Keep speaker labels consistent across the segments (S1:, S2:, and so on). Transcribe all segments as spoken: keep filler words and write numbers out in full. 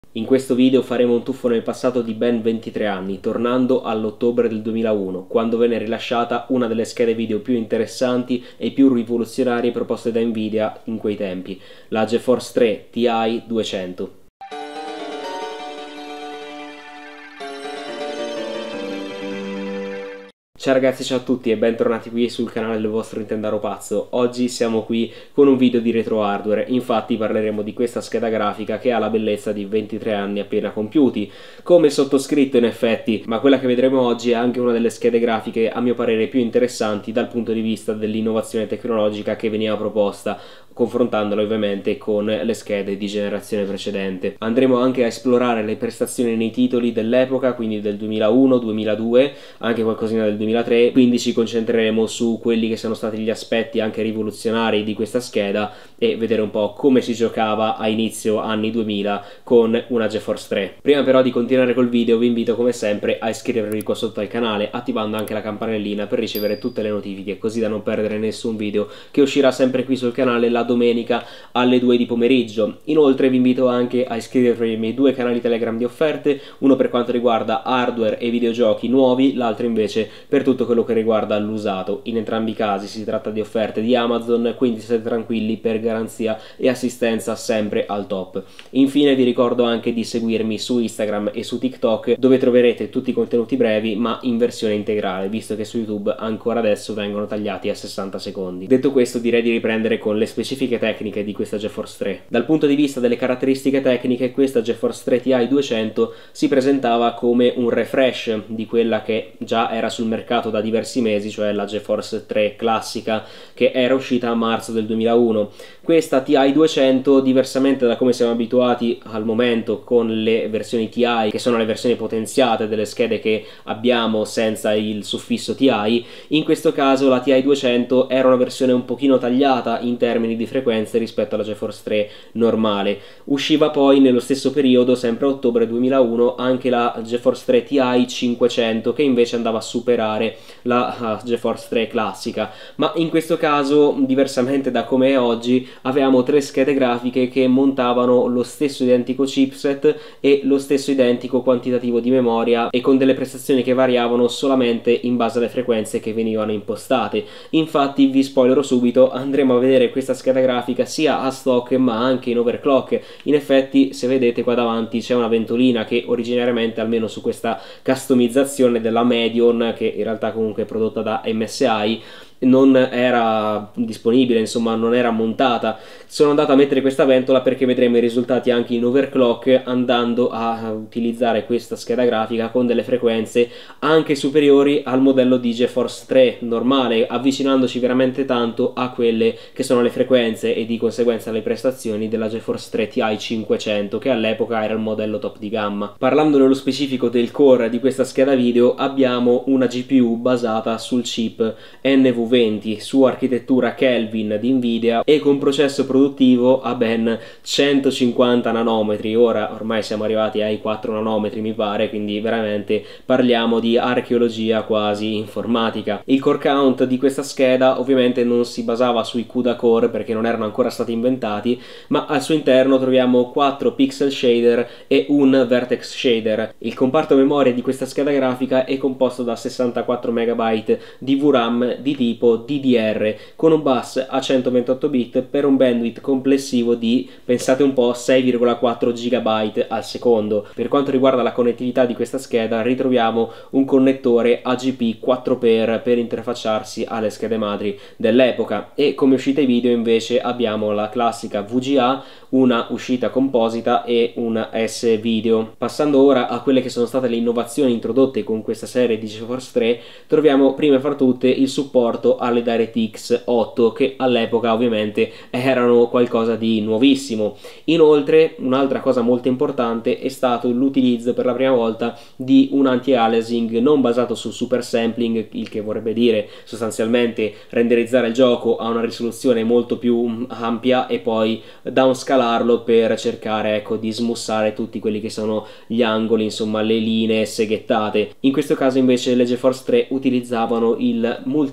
S1: In questo video faremo un tuffo nel passato di ben ventitré anni, tornando all'ottobre del duemilauno, quando venne rilasciata una delle schede video più interessanti e più rivoluzionarie proposte da Nvidia in quei tempi, la GeForce tre Ti duecento. Ciao ragazzi, ciao a tutti e bentornati qui sul canale del vostro Intendaro pazzo. Oggi siamo qui con un video di retro hardware, infatti parleremo di questa scheda grafica che ha la bellezza di ventitré anni appena compiuti, come sottoscritto in effetti, ma quella che vedremo oggi è anche una delle schede grafiche a mio parere più interessanti dal punto di vista dell'innovazione tecnologica che veniva proposta, confrontandola ovviamente con le schede di generazione precedente. Andremo anche a esplorare le prestazioni nei titoli dell'epoca, quindi del duemilauno duemiladue, anche qualcosina del duemilatré, quindi ci concentreremo su quelli che sono stati gli aspetti anche rivoluzionari di questa scheda e vedere un po' come si giocava a inizio anni duemila con una GeForce tre. Prima però di continuare col video vi invito come sempre a iscrivervi qua sotto al canale, attivando anche la campanellina per ricevere tutte le notifiche, così da non perdere nessun video che uscirà sempre qui sul canale la domenica alle due di pomeriggio. Inoltre vi invito anche a iscrivervi ai miei due canali Telegram di offerte, uno per quanto riguarda hardware e videogiochi nuovi, l'altro invece per tutto quello che riguarda l'usato. In entrambi i casi si tratta di offerte di Amazon, quindi state tranquilli, per garanzia e assistenza sempre al top. Infine vi ricordo anche di seguirmi su Instagram e su TikTok, dove troverete tutti i contenuti brevi ma in versione integrale, visto che su YouTube ancora adesso vengono tagliati a sessanta secondi. Detto questo, direi di riprendere con le specifiche tecniche di questa GeForce tre. Dal punto di vista delle caratteristiche tecniche, questa GeForce tre Ti duecento si presentava come un refresh di quella che già era sul mercato da diversi mesi, cioè la GeForce tre classica che era uscita a marzo del duemilauno. Questa Ti duecento, diversamente da come siamo abituati al momento con le versioni Ti, che sono le versioni potenziate delle schede che abbiamo senza il suffisso Ti, in questo caso la Ti duecento era una versione un pochino tagliata in termini di frequenze rispetto alla GeForce tre normale. Usciva poi nello stesso periodo, sempre a ottobre duemilauno, anche la GeForce tre Ti cinquecento, che invece andava a superare la uh, GeForce tre classica, ma in questo caso, diversamente da come è oggi, avevamo tre schede grafiche che montavano lo stesso identico chipset e lo stesso identico quantitativo di memoria, e con delle prestazioni che variavano solamente in base alle frequenze che venivano impostate. Infatti vi spoilerò subito, andremo a vedere questa scheda grafica sia a stock ma anche in overclock. In effetti, se vedete qua davanti c'è una ventolina che originariamente, almeno su questa customizzazione della Medion, che in realtà comunque è prodotta da M S I, non era disponibile, insomma non era montata. Sono andato a mettere questa ventola perché vedremo i risultati anche in overclock, andando a utilizzare questa scheda grafica con delle frequenze anche superiori al modello di GeForce tre normale, avvicinandoci veramente tanto a quelle che sono le frequenze e di conseguenza le prestazioni della GeForce tre Ti cinquecento, che all'epoca era il modello top di gamma. Parlando nello specifico del core di questa scheda video, abbiamo una G P U basata sul chip N V venti su architettura Kelvin di Nvidia e con processo produttivo a ben centocinquanta nanometri. Ora ormai siamo arrivati ai quattro nanometri mi pare, quindi veramente parliamo di archeologia quasi informatica. Il core count di questa scheda ovviamente non si basava sui CUDA core perché non erano ancora stati inventati, ma al suo interno troviamo quattro pixel shader e un vertex shader. Il comparto memoria di questa scheda grafica è composto da sessantaquattro megabyte di V RAM di tipo D D R con un bus a centoventotto bit per un bandwidth complessivo di, pensate un po', sei virgola quattro gigabyte al secondo. Per quanto riguarda la connettività di questa scheda, ritroviamo un connettore A G P quattro per per interfacciarsi alle schede madri dell'epoca, e come uscita video invece abbiamo la classica V G A, una uscita composita e una S video. Passando ora a quelle che sono state le innovazioni introdotte con questa serie di GeForce tre, troviamo prima fra tutte il supporto alle DirectX otto, che all'epoca ovviamente erano qualcosa di nuovissimo. Inoltre un'altra cosa molto importante è stato l'utilizzo per la prima volta di un anti-aliasing non basato su super sampling, il che vorrebbe dire sostanzialmente renderizzare il gioco a una risoluzione molto più ampia e poi downscalarlo per cercare, ecco, di smussare tutti quelli che sono gli angoli, insomma le linee seghettate. In questo caso invece le GeForce tre utilizzavano il multisampling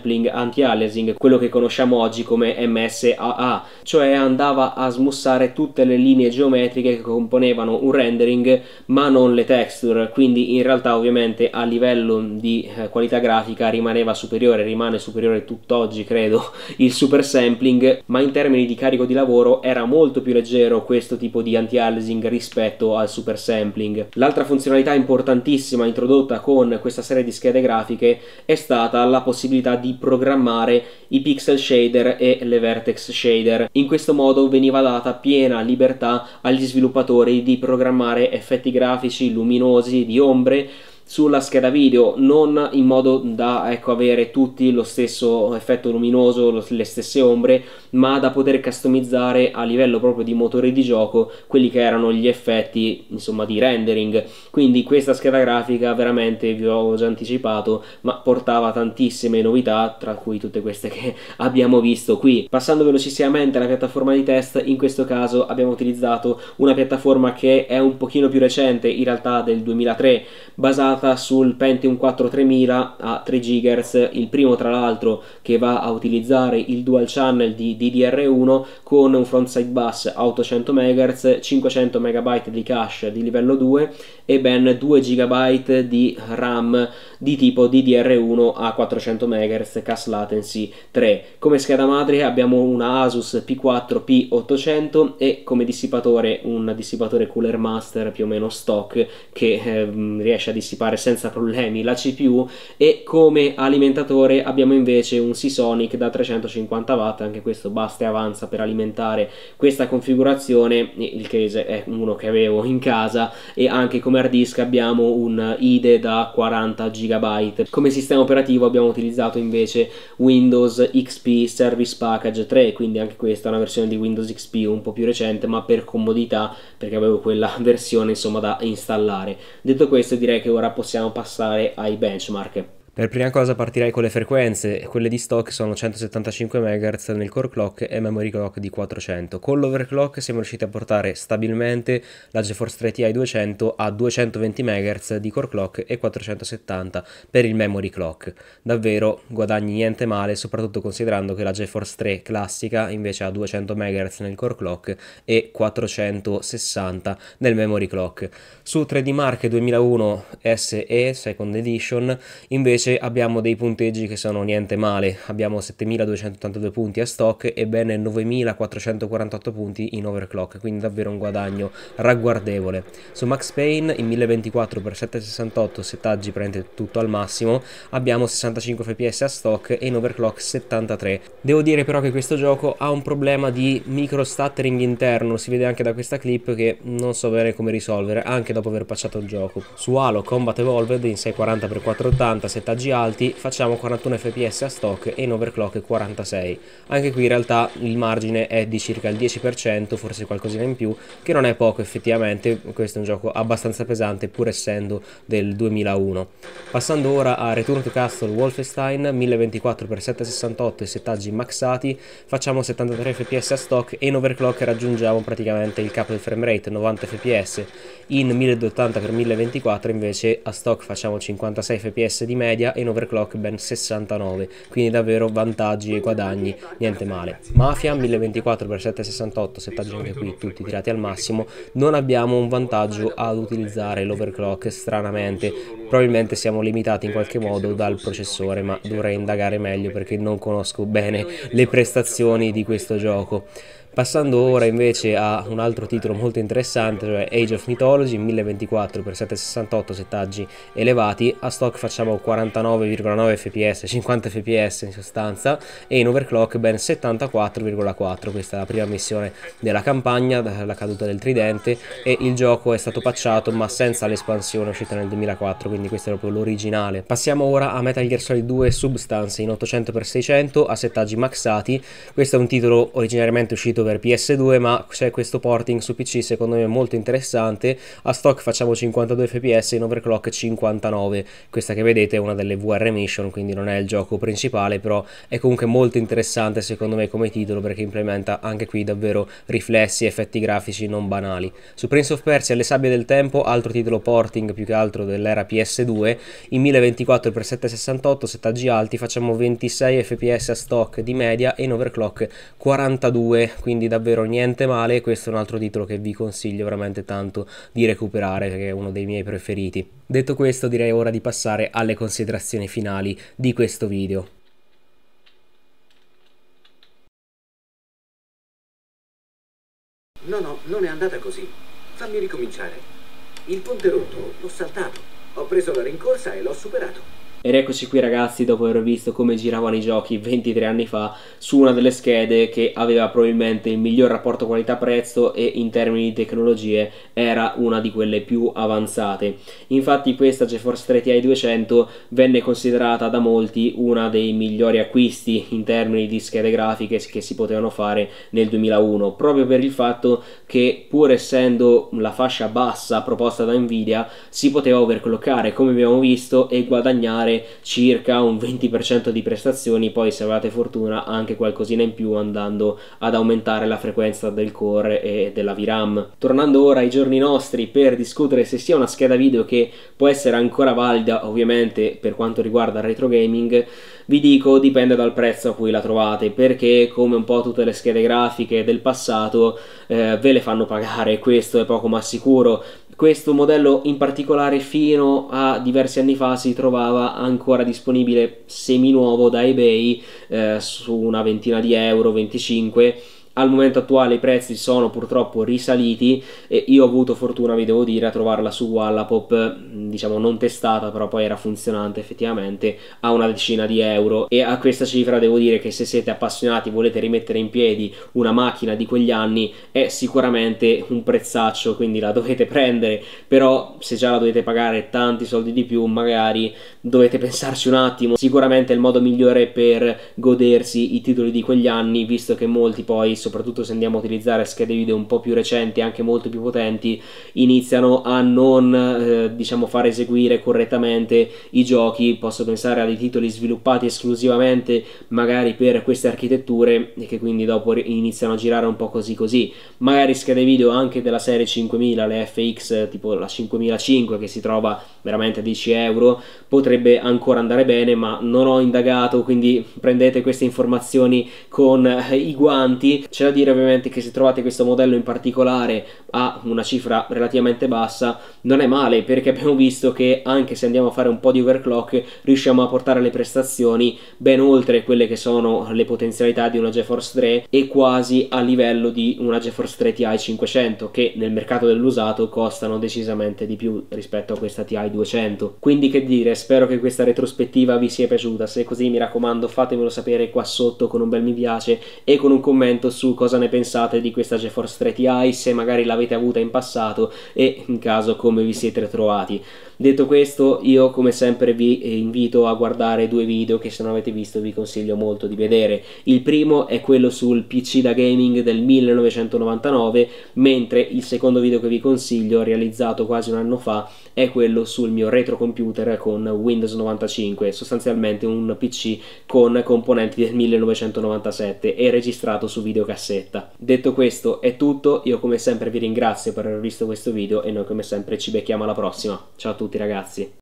S1: sampling anti-aliasing, quello che conosciamo oggi come M S A A, cioè andava a smussare tutte le linee geometriche che componevano un rendering ma non le texture, quindi in realtà ovviamente a livello di eh, qualità grafica rimaneva superiore, rimane superiore tutt'oggi credo il super sampling, ma in termini di carico di lavoro era molto più leggero questo tipo di anti-aliasing rispetto al super sampling. L'altra funzionalità importantissima introdotta con questa serie di schede grafiche è stata la possibilità di programmare i pixel shader e le vertex shader. In questo modo veniva data piena libertà agli sviluppatori di programmare effetti grafici luminosi, di ombre sulla scheda video, non in modo da ecco, avere tutti lo stesso effetto luminoso, lo, le stesse ombre, ma da poter customizzare a livello proprio di motore di gioco quelli che erano gli effetti insomma di rendering. Quindi questa scheda grafica veramente, vi ho già anticipato, ma portava tantissime novità, tra cui tutte queste che abbiamo visto qui. Passando velocissimamente alla piattaforma di test, in questo caso abbiamo utilizzato una piattaforma che è un pochino più recente, in realtà del duemilatré, basata sul Pentium quattro tremila a tre gigahertz, il primo tra l'altro che va a utilizzare il dual channel di D D R uno con un frontside bus a ottocento megahertz, cinquecento megabyte di cache di livello due e ben due gigabyte di RAM di tipo D D R uno a quattrocento megahertz, cache latency tre. Come scheda madre abbiamo una Asus P quattro P ottocento e come dissipatore un dissipatore Cooler Master più o meno stock che eh, riesce a dissipare senza problemi la C P U, e come alimentatore abbiamo invece un Seasonic da trecentocinquanta watt, anche questo basta e avanza per alimentare questa configurazione. Il case è uno che avevo in casa e anche come hard disk abbiamo un I D E da quaranta gigabyte. Come sistema operativo abbiamo utilizzato invece Windows X P Service Package tre, quindi anche questa è una versione di Windows X P un po' più recente, ma per comodità, perché avevo quella versione insomma da installare. Detto questo, direi che ora possiamo passare ai benchmark.
S2: Per prima cosa partirei con le frequenze. Quelle di stock sono centosettantacinque megahertz nel core clock e memory clock di quattrocento. Con l'overclock siamo riusciti a portare stabilmente la GeForce tre Ti duecento a duecentoventi megahertz di core clock e quattrocentosettanta per il memory clock. Davvero guadagni niente male, soprattutto considerando che la GeForce tre classica invece ha duecento megahertz nel core clock e quattrocentosessanta nel memory clock. Su tre D Mark duemilauno S E Second Edition invece abbiamo dei punteggi che sono niente male. Abbiamo settemiladuecentottantadue punti a stock e ben novemilaquattrocentoquarantotto punti in overclock, quindi davvero un guadagno ragguardevole. Su Max Payne in mille ventiquattro per settecentosessantotto settaggi prende tutto al massimo, abbiamo sessantacinque F P S a stock e in overclock settantatré. Devo dire però che questo gioco ha un problema di micro stuttering interno, si vede anche da questa clip che non so bene come risolvere anche dopo aver patchato il gioco. Su Halo Combat Evolved in seicentoquaranta per quattrocentottanta settaggi alti facciamo quarantuno F P S a stock e in overclock quarantasei. Anche qui in realtà il margine è di circa il dieci per cento, forse qualcosina in più, che non è poco effettivamente. Questo è un gioco abbastanza pesante pur essendo del duemilauno. Passando ora a Return to Castle Wolfenstein mille ventiquattro per settecentosessantotto e settaggi maxati, facciamo settantatré F P S a stock e in overclock raggiungiamo praticamente il capo del frame rate, novanta F P S. In mille duecentottanta per mille ventiquattro invece a stock facciamo cinquantasei F P S di media e in overclock ben sessantanove, quindi davvero vantaggi e guadagni niente male. Mafia mille ventiquattro per settecentosessantotto, settaggi anche qui tutti tirati al massimo. Non abbiamo un vantaggio ad utilizzare l'overclock stranamente, probabilmente siamo limitati in qualche modo dal processore, ma dovrei indagare meglio perché non conosco bene le prestazioni di questo gioco. Passando ora invece a un altro titolo molto interessante, cioè Age of Mythology mille ventiquattro per settecentosessantotto settaggi elevati, a stock facciamo quarantanove virgola nove F P S, cinquanta F P S in sostanza, e in overclock ben settantaquattro virgola quattro. Questa è la prima missione della campagna, la caduta del tridente, e il gioco è stato patchato ma senza l'espansione uscita nel duemilaquattro, quindi questo è proprio l'originale. Passiamo ora a Metal Gear Solid due Substance in ottocento per seicento a settaggi maxati. Questo è un titolo originariamente uscito uscito per P S due, ma c'è questo porting su P C secondo me molto interessante. A stock facciamo cinquantadue F P S, in overclock cinquantanove. Questa che vedete è una delle V R mission, quindi non è il gioco principale, però è comunque molto interessante secondo me come titolo, perché implementa anche qui davvero riflessi e effetti grafici non banali. Su Prince of Persia Le sabbie del tempo, altro titolo porting più che altro dell'era P S due, in mille ventiquattro per settecentosessantotto, settaggi alti, facciamo ventisei F P S a stock di media e in overclock quarantadue, quindi davvero niente male. Questo è un altro titolo che vi consiglio veramente tanto di recuperare, perché è uno dei miei preferiti. Detto questo, direi ora di passare alle considerazioni finali di questo video.
S3: No, no, non è andata così. Fammi ricominciare. Il ponte rotto l'ho saltato. Ho preso la rincorsa e l'ho superato.
S1: Ed eccoci qui ragazzi, dopo aver visto come giravano i giochi ventitré anni fa su una delle schede che aveva probabilmente il miglior rapporto qualità-prezzo e in termini di tecnologie era una di quelle più avanzate. Infatti questa GeForce tre T I duecento venne considerata da molti una dei migliori acquisti in termini di schede grafiche che si potevano fare nel duemilauno, proprio per il fatto che, pur essendo la fascia bassa proposta da Nvidia, si poteva overclockare come abbiamo visto e guadagnare circa un venti per cento di prestazioni, poi se avevate fortuna anche qualcosina in più andando ad aumentare la frequenza del core e della V RAM. Tornando ora ai giorni nostri per discutere se sia una scheda video che può essere ancora valida, ovviamente per quanto riguarda il retro gaming, vi dico dipende dal prezzo a cui la trovate, perché come un po' tutte le schede grafiche del passato eh, ve le fanno pagare, questo è poco ma sicuro. Questo modello in particolare fino a diversi anni fa si trovava ancora disponibile seminuovo da eBay eh, su una ventina di euro, venticinque. Al momento attuale i prezzi sono purtroppo risaliti e io ho avuto fortuna, vi devo dire, a trovarla su Wallapop, diciamo non testata, però poi era funzionante effettivamente, a una decina di euro. E a questa cifra devo dire che se siete appassionati, volete rimettere in piedi una macchina di quegli anni, è sicuramente un prezzaccio, quindi la dovete prendere. Però se già la dovete pagare tanti soldi di più, magari dovete pensarci un attimo. Sicuramente è il modo migliore per godersi i titoli di quegli anni, visto che molti poi, soprattutto se andiamo a utilizzare schede video un po' più recenti, anche molto più potenti, iniziano a non eh, diciamo far eseguire correttamente i giochi. Posso pensare a dei titoli sviluppati esclusivamente magari per queste architetture e che quindi dopo iniziano a girare un po' così così. Magari schede video anche della serie cinquemila, le F X tipo la cinquemilacinque, che si trova veramente a dieci euro, potrebbe ancora andare bene, ma non ho indagato, quindi prendete queste informazioni con eh, i guanti. C'è da dire ovviamente che se trovate questo modello in particolare a una cifra relativamente bassa non è male, perché abbiamo visto che anche se andiamo a fare un po' di overclock riusciamo a portare le prestazioni ben oltre quelle che sono le potenzialità di una GeForce tre e quasi a livello di una GeForce tre T I cinquecento, che nel mercato dell'usato costano decisamente di più rispetto a questa T I duecento. Quindi che dire, spero che questa retrospettiva vi sia piaciuta. Se è così, mi raccomando, fatemelo sapere qua sotto con un bel mi piace e con un commento su cosa ne pensate di questa GeForce tre T I, se magari l'avete avuta in passato e in caso come vi siete trovati. Detto questo, io come sempre vi invito a guardare due video che, se non avete visto, vi consiglio molto di vedere. Il primo è quello sul P C da gaming del millenovecentonovantanove, mentre il secondo video che vi consiglio, realizzato quasi un anno fa, è quello sul mio retro computer con Windows novantacinque, sostanzialmente un P C con componenti del millenovecentonovantasette e registrato su videocassetta. Detto questo è tutto, io come sempre vi ringrazio per aver visto questo video e noi come sempre ci becchiamo alla prossima. Ciao a tutti ragazzi.